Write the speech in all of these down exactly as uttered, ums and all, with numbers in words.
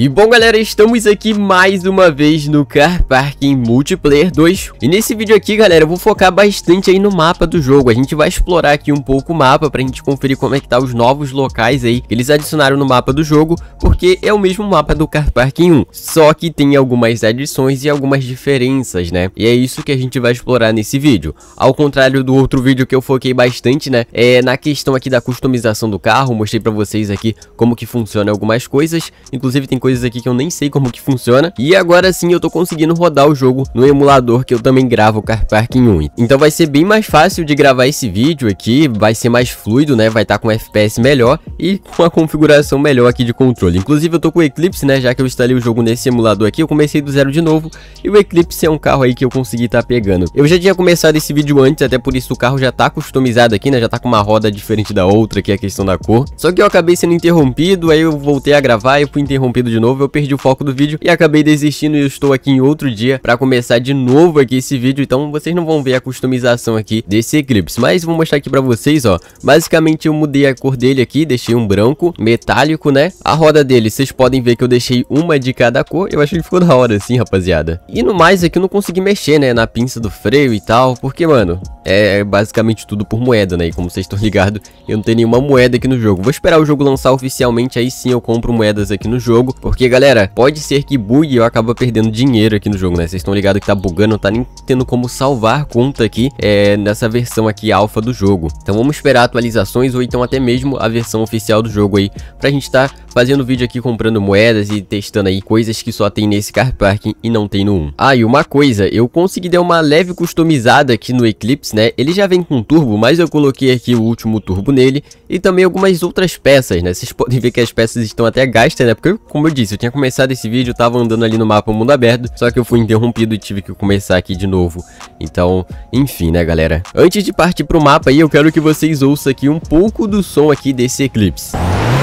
E bom galera, estamos aqui mais uma vez no Car Parking Multiplayer dois. E nesse vídeo aqui galera, eu vou focar bastante aí no mapa do jogo. A gente vai explorar aqui um pouco o mapa pra gente conferir como é que tá os novos locais aí que eles adicionaram no mapa do jogo, porque é o mesmo mapa do Car Parking um, só que tem algumas adições e algumas diferenças, né? E é isso que a gente vai explorar nesse vídeo. Ao contrário do outro vídeo que eu foquei bastante, né, é na questão aqui da customização do carro. Mostrei pra vocês aqui como que funciona algumas coisas, inclusive tem coisas aqui que eu nem sei como que funciona. E agora sim eu tô conseguindo rodar o jogo no emulador que eu também gravo o Car Parking um. Então vai ser bem mais fácil de gravar esse vídeo aqui, vai ser mais fluido, né? Vai estar tá com F P S melhor e com a configuração melhor aqui de controle. Inclusive eu tô com o Eclipse, né? Já que eu instalei o jogo nesse emulador aqui, eu comecei do zero de novo. E o Eclipse é um carro aí que eu consegui tá pegando. Eu já tinha começado esse vídeo antes, até por isso o carro já tá customizado aqui, né? Já tá com uma roda diferente da outra, que é a questão da cor. Só que eu acabei sendo interrompido, aí eu voltei a gravar e eu fui interrompido de novo. Eu perdi o foco do vídeo e acabei desistindo, e eu estou aqui em outro dia para começar de novo aqui esse vídeo. Então vocês não vão ver a customização aqui desse Eclipse, mas vou mostrar aqui para vocês, ó. Basicamente eu mudei a cor dele aqui, deixei um branco metálico, né? A roda dele, vocês podem ver que eu deixei uma de cada cor. Eu acho que ficou da hora assim, rapaziada. E no mais aqui eu não consegui mexer, né, na pinça do freio e tal, porque, mano, é basicamente tudo por moeda, né? E como vocês estão ligados, eu não tenho nenhuma moeda aqui no jogo. Vou esperar o jogo lançar oficialmente, aí sim eu compro moedas aqui no jogo, porque, galera, pode ser que bugue e eu acaba perdendo dinheiro aqui no jogo, né? Vocês estão ligados que tá bugando, não tá nem tendo como salvar conta aqui é, nessa versão aqui alfa do jogo. Então vamos esperar atualizações ou então até mesmo a versão oficial do jogo aí, pra gente tá fazendo vídeo aqui comprando moedas e testando aí coisas que só tem nesse Car Parking e não tem no um. Ah, e uma coisa, eu consegui dar uma leve customizada aqui no Eclipse, né? Ele já vem com turbo, mas eu coloquei aqui o último turbo nele e também algumas outras peças, né? Vocês podem ver que as peças estão até gastas, né? Porque, como eu disse, eu tinha começado esse vídeo, eu tava andando ali no mapa mundo aberto, só que eu fui interrompido e tive que começar aqui de novo. Então, enfim, né, galera? Antes de partir pro mapa aí, eu quero que vocês ouçam aqui um pouco do som aqui desse Eclipse.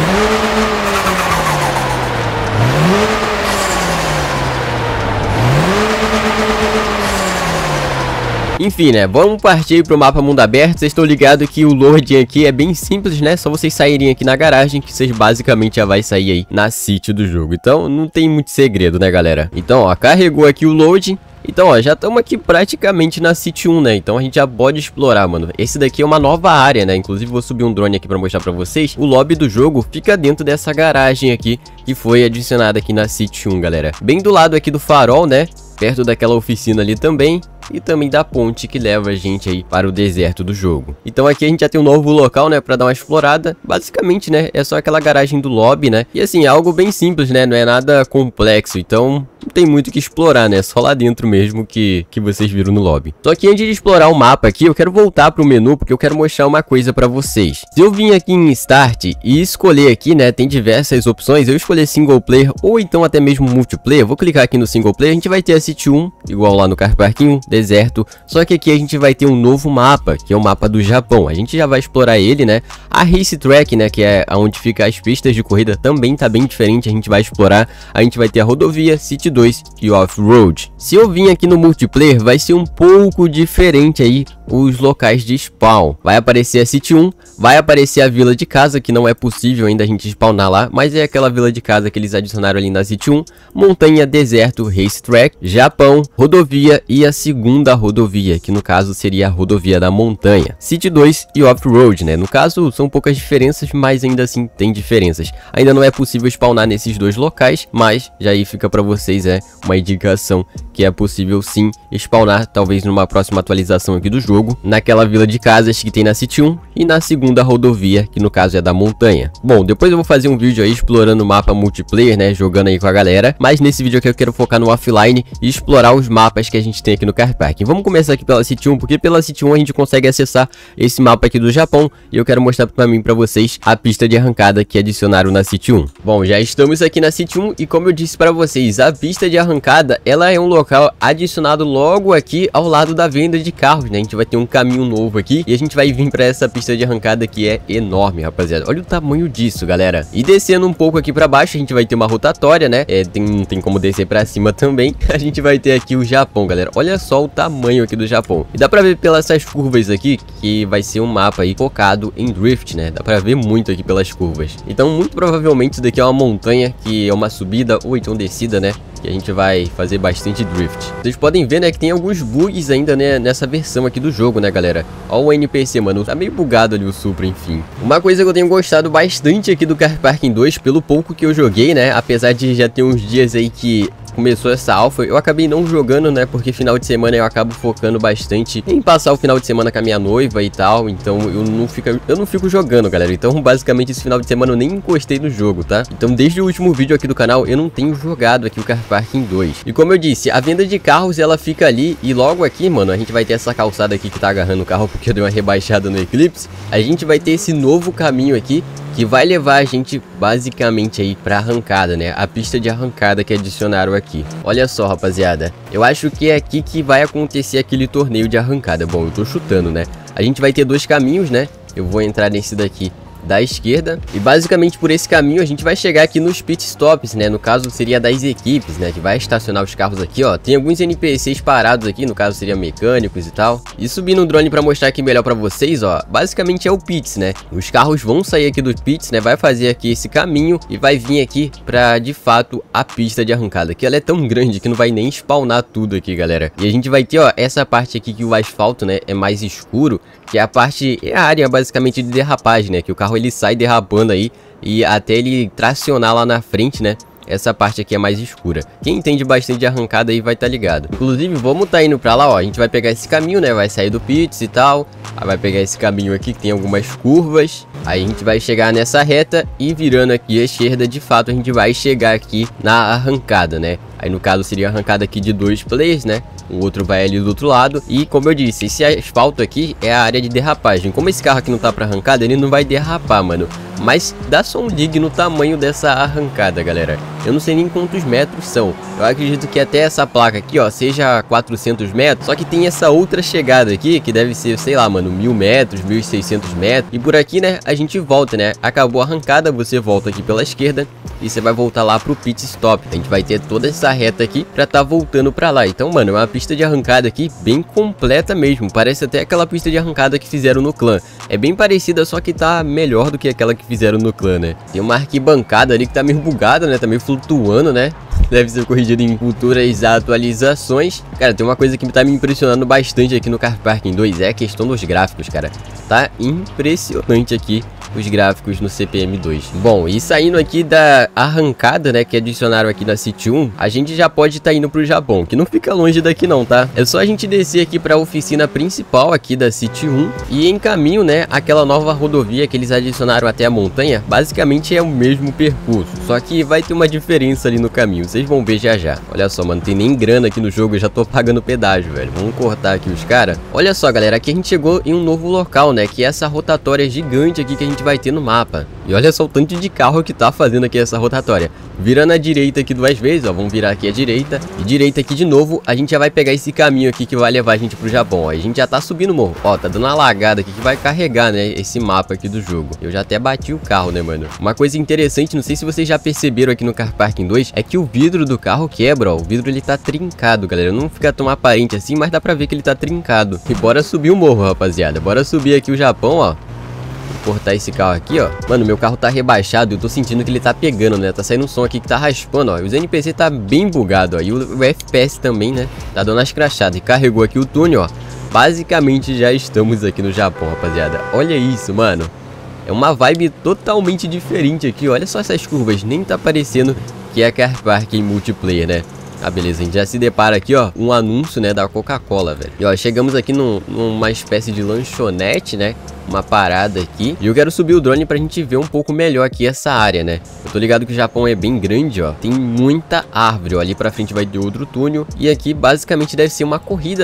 Enfim, né, vamos partir pro mapa mundo aberto. Vocês estão ligados que o loading aqui é bem simples, né? Só vocês saírem aqui na garagem que vocês basicamente já vai sair aí na city do jogo. Então não tem muito segredo, né, galera? Então, ó, carregou aqui o loading. Então, ó, já estamos aqui praticamente na City um, né? Então a gente já pode explorar, mano. Esse daqui é uma nova área, né? Inclusive vou subir um drone aqui pra mostrar pra vocês. O lobby do jogo fica dentro dessa garagem aqui, que foi adicionada aqui na City um, galera. Bem do lado aqui do farol, né? Perto daquela oficina ali também. E também da ponte que leva a gente aí para o deserto do jogo. Então aqui a gente já tem um novo local, né, para dar uma explorada. Basicamente, né, é só aquela garagem do lobby, né. E assim, é algo bem simples, né, não é nada complexo. Então não tem muito o que explorar, né, só lá dentro mesmo que, que vocês viram no lobby. Só que antes de explorar o mapa aqui, eu quero voltar para o menu, porque eu quero mostrar uma coisa para vocês. Se eu vim aqui em Start e escolher aqui, né, tem diversas opções. Eu escolher Single Player ou então até mesmo Multiplayer. Vou clicar aqui no Single Player, a gente vai ter a City um, igual lá no Car Parking um, deserto, só que aqui a gente vai ter um novo mapa, que é o mapa do Japão. A gente já vai explorar ele, né? A Race Track, né, que é onde fica as pistas de corrida, também tá bem diferente, a gente vai explorar. A gente vai ter a rodovia, City dois e Off-Road. Se eu vim aqui no Multiplayer, vai ser um pouco diferente aí os locais de spawn. Vai aparecer a City um, vai aparecer a vila de casa, que não é possível ainda a gente spawnar lá, mas é aquela vila de casa que eles adicionaram ali na City um. Montanha, deserto, Race Track, Japão, rodovia e a segunda rodovia, que no caso seria a rodovia da montanha, City dois e Off-Road, né? No caso são poucas diferenças, mas ainda assim tem diferenças. Ainda não é possível spawnar nesses dois locais, mas já aí fica para vocês é uma indicação que é possível sim spawnar, talvez numa próxima atualização aqui do jogo, naquela vila de casas que tem na City um e na segunda rodovia, que no caso é da montanha. Bom, depois eu vou fazer um vídeo aí explorando o mapa multiplayer, né, jogando aí com a galera, mas nesse vídeo aqui eu quero focar no offline e explorar os mapas que a gente tem aqui no Car Parking. Vamos começar aqui pela City um, porque pela City um a gente consegue acessar esse mapa aqui do Japão, e eu quero mostrar pra mim, pra vocês, a pista de arrancada que adicionaram na City um. Bom, já estamos aqui na City um, e como eu disse pra vocês, a pista de arrancada, ela é um local local adicionado logo aqui ao lado da venda de carros, né? A gente vai ter um caminho novo aqui e a gente vai vir para essa pista de arrancada que é enorme, rapaziada. Olha o tamanho disso, galera. E descendo um pouco aqui para baixo, a gente vai ter uma rotatória, né? É, tem, tem como descer para cima também. A gente vai ter aqui o Japão, galera. Olha só o tamanho aqui do Japão. E dá para ver pelas essas curvas aqui que vai ser um mapa aí focado em drift, né? Dá pra ver muito aqui pelas curvas. Então, muito provavelmente isso daqui é uma montanha que é uma subida ou então descida, né? Que a gente vai fazer bastante drift. Vocês podem ver, né, que tem alguns bugs ainda, né, nessa versão aqui do jogo, né, galera? Ó o N P C, mano, tá meio bugado ali o Supra, enfim. Uma coisa que eu tenho gostado bastante aqui do Car Parking dois, pelo pouco que eu joguei, né, apesar de já ter uns dias aí que começou essa alfa, eu acabei não jogando, né, porque final de semana eu acabo focando bastante em passar o final de semana com a minha noiva e tal, então eu não fico, eu não fico jogando, galera. Então, basicamente, esse final de semana eu nem encostei no jogo, tá? Então, desde o último vídeo aqui do canal, eu não tenho jogado aqui o Car Parking dois. E como eu disse, a venda de carros, ela fica ali, e logo aqui, mano, a gente vai ter essa calçada aqui que tá agarrando o carro, porque eu dei uma rebaixada no Eclipse. A gente vai ter esse novo caminho aqui, que vai levar a gente basicamente aí pra arrancada, né? A pista de arrancada que adicionaram aqui. Olha só, rapaziada. Eu acho que é aqui que vai acontecer aquele torneio de arrancada. Bom, eu tô chutando, né? A gente vai ter dois caminhos, né? Eu vou entrar nesse daqui da esquerda e basicamente por esse caminho a gente vai chegar aqui nos pit stops, né? No caso seria das equipes, né? Que vai estacionar os carros aqui, ó. Tem alguns N P Cs parados aqui, no caso seria mecânicos e tal. E subindo o drone pra mostrar aqui melhor pra vocês, ó. Basicamente é o pits, né? Os carros vão sair aqui dos pits, né? Vai fazer aqui esse caminho e vai vir aqui pra, de fato, a pista de arrancada. Que ela é tão grande que não vai nem spawnar tudo aqui, galera. E a gente vai ter, ó, essa parte aqui que o asfalto, né? É mais escuro, que é a parte, é a área basicamente de derrapagem, né? Que o carro ele sai derrapando aí e até ele tracionar lá na frente, né? Essa parte aqui é mais escura. Quem entende bastante de arrancada aí vai estar tá ligado. Inclusive, vamos tá indo pra lá, ó. A gente vai pegar esse caminho, né? Vai sair do pits e tal. Aí vai pegar esse caminho aqui que tem algumas curvas. Aí a gente vai chegar nessa reta e virando aqui à esquerda, de fato, a gente vai chegar aqui na arrancada, né? Aí no caso seria a arrancada aqui de dois players, né? O outro vai ali do outro lado. E como eu disse, esse asfalto aqui é a área de derrapagem. Como esse carro aqui não tá pra arrancada, ele não vai derrapar, mano. Mas dá só um ligue no tamanho dessa arrancada, galera. Eu não sei nem quantos metros são. Eu acredito que até essa placa aqui, ó, seja quatrocentos metros. Só que tem essa outra chegada aqui, que deve ser, sei lá, mano, mil metros, mil e seiscentos metros. E por aqui, né, a gente volta, né? Acabou a arrancada, você volta aqui pela esquerda e você vai voltar lá pro pit stop. A gente vai ter toda essa reta aqui pra tá voltando pra lá. Então, mano, é uma pista de arrancada aqui bem completa mesmo. Parece até aquela pista de arrancada que fizeram no clã. É bem parecida, só que tá melhor do que aquela que fizeram no clã, né? Tem uma arquibancada ali que tá meio bugada, né? Tá meio flutuando, né? Deve ser corrigido em futuras atualizações. Cara, tem uma coisa que tá me impressionando bastante aqui no Car Parking dois, é a questão dos gráficos, cara. Tá impressionante aqui os gráficos no C P M dois. Bom, e saindo aqui da arrancada, né, que adicionaram aqui na City um, a gente já pode estar tá indo pro Japão, que não fica longe daqui não, tá? É só a gente descer aqui pra oficina principal aqui da City um e em caminho, né, aquela nova rodovia que eles adicionaram até a montanha, basicamente é o mesmo percurso, só que vai ter uma diferença ali no caminho, vocês vão ver já já. Olha só, mano, tem nem grana aqui no jogo, eu já tô pagando pedágio, velho. Vamos cortar aqui os caras. Olha só, galera, aqui a gente chegou em um novo local, né, que é essa rotatória gigante aqui que a gente vai ter no mapa. E olha só o tanto de carro que tá fazendo aqui essa rotatória. Virando a direita aqui duas vezes, ó, vamos virar aqui a direita e direita aqui de novo, a gente já vai pegar esse caminho aqui que vai levar a gente pro Japão, ó. A gente já tá subindo o morro, ó, tá dando uma lagada aqui que vai carregar, né, esse mapa aqui do jogo. Eu já até bati o carro, né, mano. Uma coisa interessante, não sei se vocês já perceberam aqui no Car Parking dois, é que o vidro do carro quebra, ó, o vidro ele tá trincado, galera. Não fica tão aparente assim, mas dá pra ver que ele tá trincado. E bora subir o morro, rapaziada, bora subir aqui o Japão, ó. Vou cortar esse carro aqui, ó. Mano, meu carro tá rebaixado e eu tô sentindo que ele tá pegando, né? Tá saindo um som aqui que tá raspando, ó. E os N P C tá bem bugado, ó. E o, o F P S também, né? Tá dando as crachadas. E carregou aqui o túnel, ó. Basicamente já estamos aqui no Japão, rapaziada. Olha isso, mano. É uma vibe totalmente diferente aqui. Olha só essas curvas. Nem tá parecendo que é Car Parking multiplayer, né? Ah, beleza, a gente já se depara aqui, ó, um anúncio, né, da Coca-Cola, velho. E ó, chegamos aqui num, numa espécie de lanchonete, né, uma parada aqui. E eu quero subir o drone pra gente ver um pouco melhor aqui essa área, né. Eu tô ligado que o Japão é bem grande, ó. Tem muita árvore, ó. Ali pra frente vai ter outro túnel. E aqui, basicamente, deve ser uma corrida, né.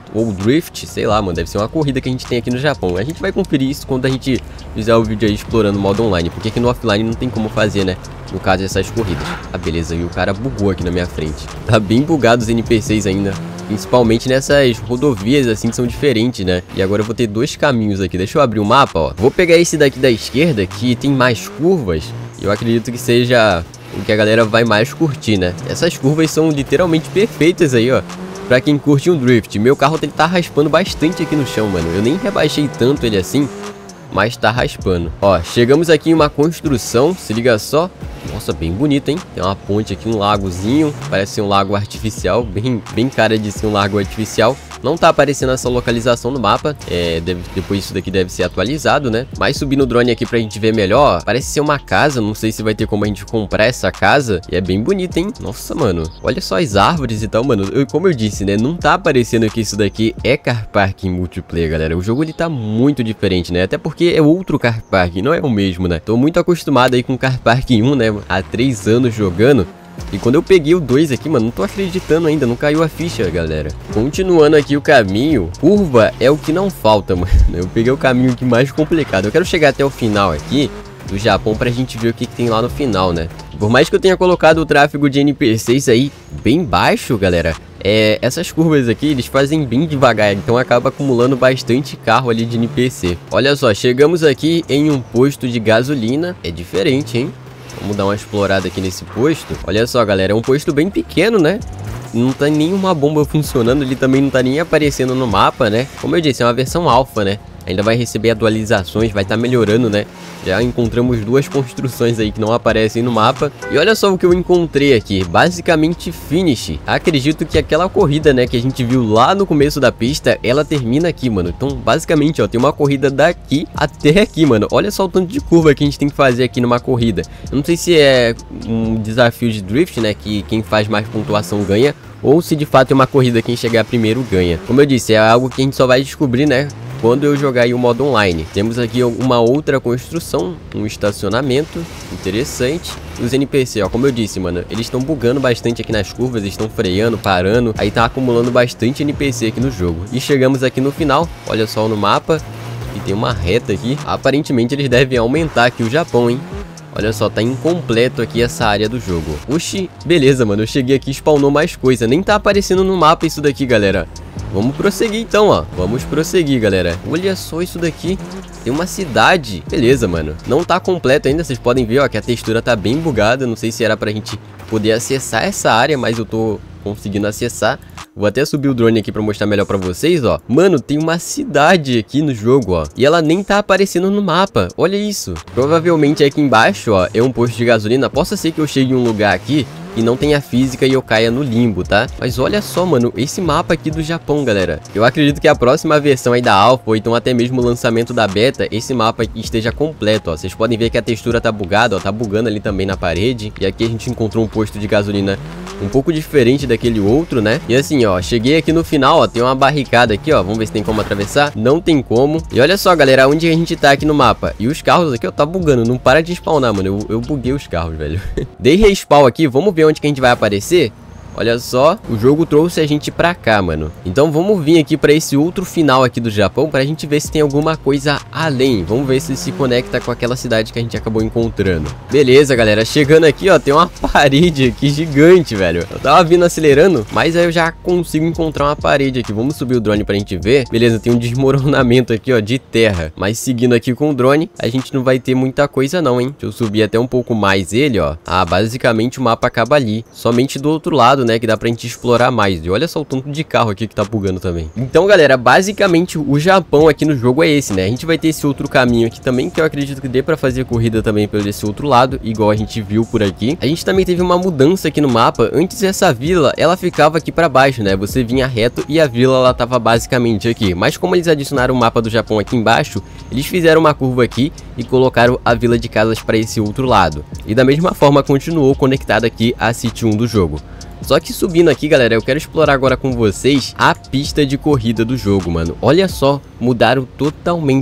ou drift, sei lá, mano, deve ser uma corrida que a gente tem aqui no Japão. A gente vai conferir isso quando a gente fizer o vídeo aí explorando o modo online, porque aqui no offline não tem como fazer, né, no caso dessas corridas. Ah, beleza, e o cara bugou aqui na minha frente. Tá bem bugado os N P Cs ainda, principalmente nessas rodovias assim que são diferentes, né. E agora eu vou ter dois caminhos aqui, deixa eu abrir o mapa, ó. Vou pegar esse daqui da esquerda, que tem mais curvas, e eu acredito que seja o que a galera vai mais curtir, né. Essas curvas são literalmente perfeitas aí, ó, pra quem curte um drift. Meu carro ele tá raspando bastante aqui no chão, mano. Eu nem rebaixei tanto ele assim, mas tá raspando. Ó, chegamos aqui em uma construção, se liga só. Nossa, bem bonito, hein? Tem uma ponte aqui, um lagozinho. Parece ser um lago artificial, bem, bem cara de ser um lago artificial. Não tá aparecendo essa localização no mapa, é, deve, depois isso daqui deve ser atualizado, né? Mas subindo o drone aqui pra gente ver melhor, ó, parece ser uma casa, não sei se vai ter como a gente comprar essa casa. E é bem bonita, hein? Nossa, mano, olha só as árvores e tal, mano. Eu, como eu disse, né, não tá aparecendo que isso daqui é Car Park em multiplayer, galera. O jogo ele tá muito diferente, né? Até porque é outro Car Park, não é o mesmo, né? Tô muito acostumado aí com Car Park um, né? Há três anos jogando. E quando eu peguei o dois aqui, mano, não tô acreditando ainda, não caiu a ficha, galera. Continuando aqui o caminho, curva é o que não falta, mano. Eu peguei o caminho aqui mais complicado. Eu quero chegar até o final aqui do Japão pra gente ver o que, que tem lá no final, né? Por mais que eu tenha colocado o tráfego de N P Cs aí bem baixo, galera, é, essas curvas aqui, eles fazem bem devagar, então acaba acumulando bastante carro ali de N P C. Olha só, chegamos aqui em um posto de gasolina. É diferente, hein? Vamos dar uma explorada aqui nesse posto. Olha só, galera, é um posto bem pequeno, né? Não tá nenhuma bomba funcionando, ele também não tá nem aparecendo no mapa, né? Como eu disse, é uma versão alfa, né? Ainda vai receber atualizações, vai estar tá melhorando, né? Já encontramos duas construções aí que não aparecem no mapa. E olha só o que eu encontrei aqui, basicamente finish. Acredito que aquela corrida, né, que a gente viu lá no começo da pista, ela termina aqui, mano. Então, basicamente, ó, tem uma corrida daqui até aqui, mano. Olha só o tanto de curva que a gente tem que fazer aqui numa corrida. Eu não sei se é um desafio de drift, né, que quem faz mais pontuação ganha, ou se de fato é uma corrida quem chegar primeiro ganha. Como eu disse, é algo que a gente só vai descobrir, né, quando eu jogar aí o modo online. Temos aqui uma outra construção, um estacionamento interessante. Os N P C, ó, como eu disse, mano, eles estão bugando bastante aqui nas curvas, estão freando, parando, aí tá acumulando bastante N P C aqui no jogo. E chegamos aqui no final, olha só no mapa, e tem uma reta aqui. Aparentemente eles devem aumentar aqui o Japão, hein? Olha só, tá incompleto aqui essa área do jogo. Oxi, beleza, mano, eu cheguei aqui e spawnou mais coisa. Nem tá aparecendo no mapa isso daqui, galera. Vamos prosseguir então, ó. Vamos prosseguir, galera. Olha só isso daqui. Tem uma cidade. Beleza, mano. Não tá completo ainda. Vocês podem ver, ó, que a textura tá bem bugada. Não sei se era pra gente poder acessar essa área, mas eu tô conseguindo acessar. Vou até subir o drone aqui pra mostrar melhor pra vocês, ó. Mano, tem uma cidade aqui no jogo, ó. E ela nem tá aparecendo no mapa. Olha isso. Provavelmente aqui embaixo, ó, é um posto de gasolina. Possa ser que eu chegue em um lugar aqui e não tenha física e eu caia no limbo, tá? Mas olha só, mano, esse mapa aqui do Japão, galera. Eu acredito que a próxima versão aí da Alpha, ou então até mesmo o lançamento da Beta, esse mapa aqui esteja completo, ó. Vocês podem ver que a textura tá bugada, ó. Tá bugando ali também na parede. E aqui a gente encontrou um posto de gasolina um pouco diferente daquele outro, né? E assim, ó, cheguei aqui no final, ó, tem uma barricada aqui, ó. Vamos ver se tem como atravessar. Não tem como. E olha só, galera, onde a gente tá aqui no mapa. E os carros aqui, ó, tá bugando. Não para de spawnar, mano. Eu, eu buguei os carros, velho. Dei respawn aqui. Vamos ver onde que a gente vai aparecer. Olha só, o jogo trouxe a gente pra cá, mano. Então vamos vir aqui pra esse outro final aqui do Japão pra gente ver se tem alguma coisa além. Vamos ver se se conecta com aquela cidade que a gente acabou encontrando. Beleza, galera, chegando aqui, ó, tem uma parede aqui gigante, velho. Eu tava vindo acelerando, mas aí eu já consigo encontrar uma parede aqui. Vamos subir o drone pra gente ver. Beleza, tem um desmoronamento aqui, ó, de terra. Mas seguindo aqui com o drone, a gente não vai ter muita coisa não, hein. Deixa eu subir até um pouco mais ele, ó. Ah, basicamente o mapa acaba ali. Somente do outro lado, né, que dá pra gente explorar mais. E olha só o tanto de carro aqui que tá bugando também. Então, galera, basicamente o Japão aqui no jogo é esse, né? A gente vai ter esse outro caminho aqui também, que eu acredito que dê pra fazer corrida também pelo esse outro lado, igual a gente viu por aqui. A gente também teve uma mudança aqui no mapa. Antes essa vila, ela ficava aqui pra baixo, né? Você vinha reto e a vila, ela tava basicamente aqui. Mas como eles adicionaram o mapa do Japão aqui embaixo, eles fizeram uma curva aqui e colocaram a vila de casas pra esse outro lado. E da mesma forma continuou conectada aqui a City um do jogo. Só que subindo aqui, galera, eu quero explorar agora com vocês a pista de corrida do jogo, mano. Olha só, mudaram totalmente aí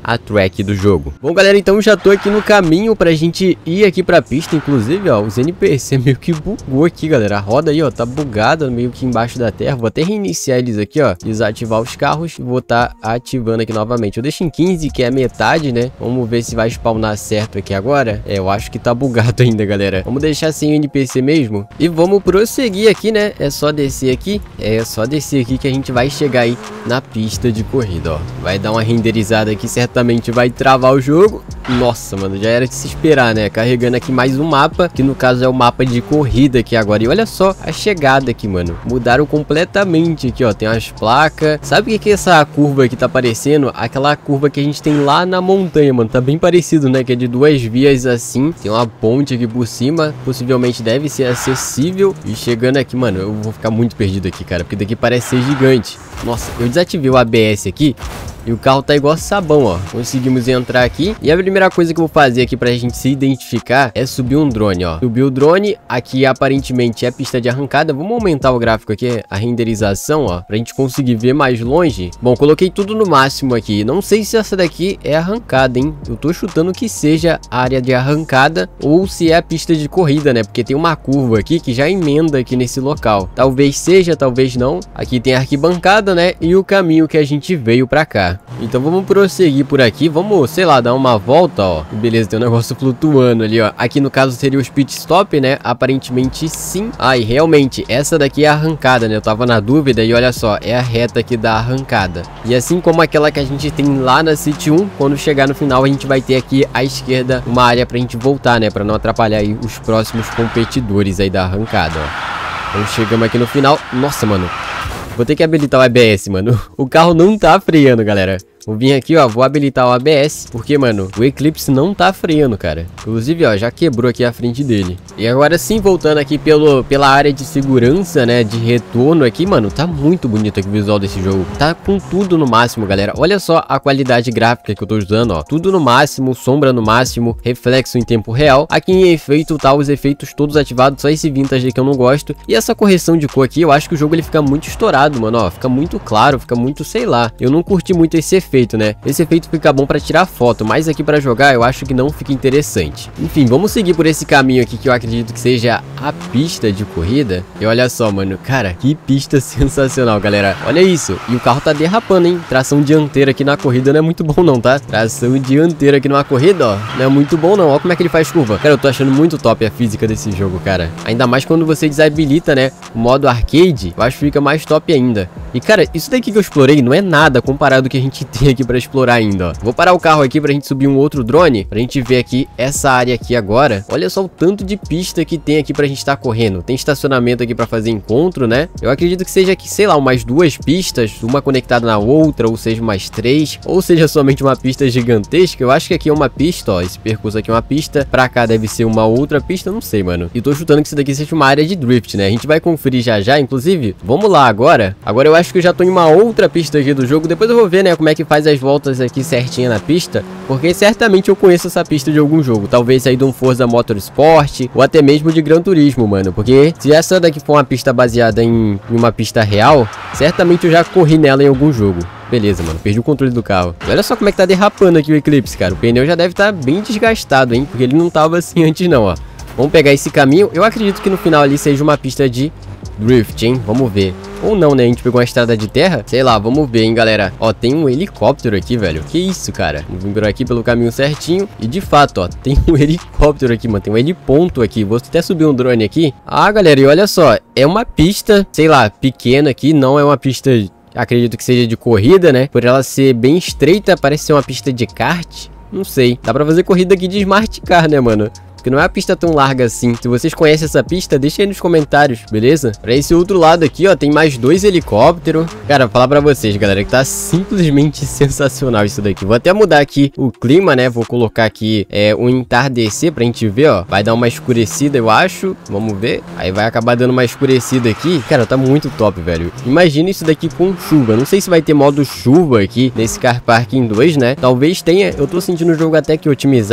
a track do jogo. Bom, galera, então já tô aqui no caminho pra gente ir aqui pra pista. Inclusive, ó, os N P C meio que bugou aqui, galera. A roda aí, ó, tá bugada meio que embaixo da terra. Vou até reiniciar eles aqui, ó, desativar os carros e vou tá ativando aqui novamente. Eu deixo em quinze, que é a metade, né? Vamos ver se vai spawnar certo aqui agora. É, eu acho que tá bugado ainda, galera. Vamos deixar sem o N P C mesmo e vamos prosseguir aqui, né? É só descer aqui. É só descer aqui que a gente vai chegar aí na pista de corrida, ó. Vai dar uma renderizada aqui, certamente vai travar o jogo. Nossa, mano, já era de se esperar, né? Carregando aqui mais um mapa, que no caso é o mapa de corrida aqui agora. E olha só a chegada aqui, mano. Mudaram completamente aqui, ó. Tem umas placas. Sabe o que que é essa curva aqui tá parecendo? Aquela curva que a gente tem lá na montanha, mano. Tá bem parecido, né? Que é de duas vias assim. Tem uma ponte aqui por cima. Possivelmente deve ser acessível. E chegando aqui, mano, eu vou ficar muito perdido aqui, cara. Porque daqui parece ser gigante. Nossa, eu desativei o A B S aqui. E o carro tá igual sabão, ó. Conseguimos entrar aqui. E a primeira coisa que eu vou fazer aqui pra gente se identificar é subir um drone, ó. Subir o drone. Aqui aparentemente é pista de arrancada. Vamos aumentar o gráfico aqui, a renderização, ó, pra gente conseguir ver mais longe. Bom, coloquei tudo no máximo aqui. Não sei se essa daqui é arrancada, hein. Eu tô chutando que seja a área de arrancada ou se é a pista de corrida, né. Porque tem uma curva aqui que já emenda aqui nesse local. Talvez seja, talvez não. Aqui tem a arquibancada, né. E o caminho que a gente veio pra cá. Então vamos prosseguir por aqui. Vamos, sei lá, dar uma volta, ó. Beleza, tem um negócio flutuando ali, ó. Aqui no caso seria o pit stop, né? Aparentemente sim. Ah, e realmente, essa daqui é a arrancada, né? Eu tava na dúvida e olha só, é a reta aqui da arrancada. E assim como aquela que a gente tem lá na City um, quando chegar no final a gente vai ter aqui à esquerda uma área pra gente voltar, né? Pra não atrapalhar aí os próximos competidores aí da arrancada, ó. Então chegamos aqui no final. Nossa, mano. Vou ter que habilitar o A B S, mano. O carro não tá freando, galera. Vou vir aqui, ó, vou habilitar o A B S, porque, mano, o Eclipse não tá freando, cara. Inclusive, ó, já quebrou aqui a frente dele. E agora sim, voltando aqui pelo, pela área de segurança, né, de retorno aqui, mano, tá muito bonito aqui o visual desse jogo. Tá com tudo no máximo, galera. Olha só a qualidade gráfica que eu tô usando, ó. Tudo no máximo, sombra no máximo, reflexo em tempo real. Aqui em efeito, tá, os efeitos todos ativados, só esse vintage que eu não gosto. E essa correção de cor aqui, eu acho que o jogo ele fica muito estourado, mano, ó. Fica muito claro, fica muito, sei lá. Eu não curti muito esse efeito. Efeito, né? Esse efeito fica bom pra tirar foto, mas aqui pra jogar eu acho que não fica interessante. Enfim, vamos seguir por esse caminho aqui que eu acredito que seja a pista de corrida. E olha só, mano, cara, que pista sensacional, galera. Olha isso. E o carro tá derrapando, hein? Tração dianteira aqui na corrida não é muito bom não, tá? Tração dianteira aqui numa corrida, ó, não é muito bom não. Olha como é que ele faz curva. Cara, eu tô achando muito top a física desse jogo, cara. Ainda mais quando você desabilita, né, o modo arcade, eu acho que fica mais top ainda. E, cara, isso daqui que eu explorei não é nada comparado ao que a gente tem aqui pra explorar ainda, ó. Vou parar o carro aqui pra gente subir um outro drone, pra gente ver aqui essa área aqui agora. Olha só o tanto de pista que tem aqui pra gente estar correndo. Tem estacionamento aqui pra fazer encontro, né? Eu acredito que seja aqui, sei lá, umas duas pistas, uma conectada na outra, ou seja, umas três, ou seja, somente uma pista gigantesca. Eu acho que aqui é uma pista, ó, esse percurso aqui é uma pista, pra cá deve ser uma outra pista, não sei, mano. E tô chutando que isso daqui seja uma área de drift, né? A gente vai conferir já já, inclusive, vamos lá agora. Agora eu acho que eu já tô em uma outra pista aqui do jogo, depois eu vou ver, né, como é que faz as voltas aqui certinha na pista, porque certamente eu conheço essa pista de algum jogo, talvez aí de um Forza Motorsport, ou até mesmo de Gran Turismo, mano, porque se essa daqui for uma pista baseada em, em uma pista real, certamente eu já corri nela em algum jogo. Beleza, mano, perdi o controle do carro. E olha só como é que tá derrapando aqui o Eclipse, cara, o pneu já deve estar bem desgastado, hein, porque ele não tava assim antes não, ó. Vamos pegar esse caminho, eu acredito que no final ali seja uma pista de drift, hein, vamos ver. Ou não, né? A gente pegou uma estrada de terra. Sei lá, vamos ver, hein, galera. Ó, tem um helicóptero aqui, velho. Que isso, cara? Vamos vir por aqui pelo caminho certinho. E de fato, ó, tem um helicóptero aqui, mano. Tem um heliponto aqui. Vou até subir um drone aqui. Ah, galera, e olha só. É uma pista, sei lá, pequena aqui. Não é uma pista, acredito que seja de corrida, né? Por ela ser bem estreita, parece ser uma pista de kart. Não sei. Dá pra fazer corrida aqui de Smart Car, né, mano? Porque não é uma pista tão larga assim. Se vocês conhecem essa pista, deixa aí nos comentários, beleza? Pra esse outro lado aqui, ó, tem mais dois helicópteros. Cara, vou falar pra vocês, galera, que tá simplesmente sensacional isso daqui. Vou até mudar aqui o clima, né? Vou colocar aqui é, um entardecer pra gente ver, ó. Vai dar uma escurecida, eu acho. Vamos ver. Aí vai acabar dando uma escurecida aqui. Cara, tá muito top, velho. Imagina isso daqui com chuva. Não sei se vai ter modo chuva aqui nesse Car Parking dois, né? Talvez tenha. Eu tô sentindo o jogo até que otimizado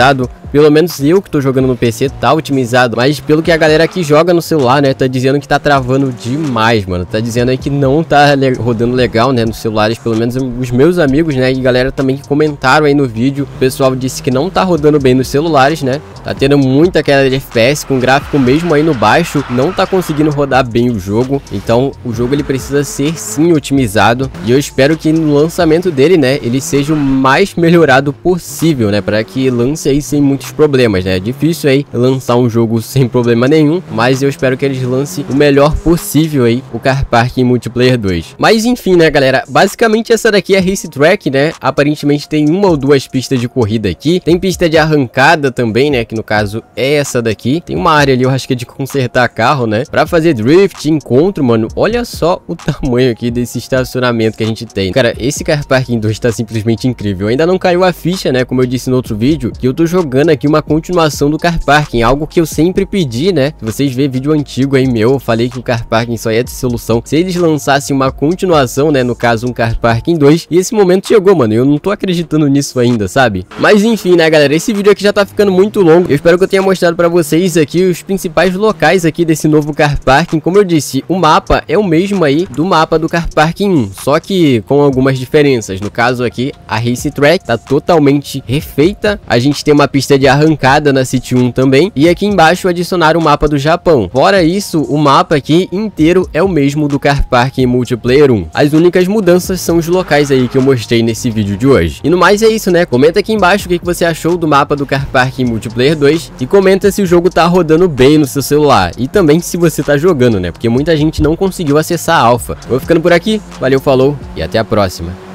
pelo menos eu que tô jogando no P C tá otimizado, mas pelo que a galera que joga no celular, né, tá dizendo que tá travando demais, mano. Tá dizendo aí que não tá le rodando legal, né, nos celulares, pelo menos os meus amigos, né, e galera também que comentaram aí no vídeo, o pessoal disse que não tá rodando bem nos celulares, né, tá tendo muita queda de F P S, com gráfico mesmo aí no baixo, não tá conseguindo rodar bem o jogo, então o jogo ele precisa ser sim otimizado, e eu espero que no lançamento dele, né, ele seja o mais melhorado possível, né, para que lance aí sem muitos problemas, né, é difícil aí lançar um jogo sem problema nenhum, mas eu espero que eles lancem o melhor possível aí, o Car Parking Multiplayer dois. Mas enfim, né, galera, basicamente essa daqui é a Race Track, né, aparentemente tem uma ou duas pistas de corrida aqui, tem pista de arrancada também, né, que no caso é essa daqui, tem uma área ali, eu acho que é de consertar carro, né, pra fazer drift, encontro, mano, olha só o tamanho aqui desse estacionamento que a gente tem. Cara, esse Car Parking dois tá simplesmente incrível, ainda não caiu a ficha, né, como eu disse no outro vídeo, que eu tô jogando aqui uma continuação do Car Parking, algo que eu sempre pedi, né, se vocês verem vídeo antigo aí meu, eu falei que o Car Parking só ia ter solução se eles lançassem uma continuação, né, no caso um Car Parking dois, e esse momento chegou, mano, eu não tô acreditando nisso ainda, sabe? Mas enfim, né, galera, esse vídeo aqui já tá ficando muito longo, eu espero que eu tenha mostrado pra vocês aqui os principais locais aqui desse novo Car Parking. Como eu disse, o mapa é o mesmo aí do mapa do Car Parking um, só que com algumas diferenças. No caso aqui, a Race Track tá totalmente refeita, a gente tem uma pista de arrancada na City um também, e aqui embaixo adicionaram o mapa do Japão. Fora isso, o mapa aqui inteiro é o mesmo do Car Parking Multiplayer um. As únicas mudanças são os locais aí que eu mostrei nesse vídeo de hoje. E no mais é isso, né? Comenta aqui embaixo o que você achou do mapa do Car Parking Multiplayer dois e comenta se o jogo tá rodando bem no seu celular e também se você tá jogando, né? Porque muita gente não conseguiu acessar a alpha. Vou ficando por aqui, valeu, falou e até a próxima.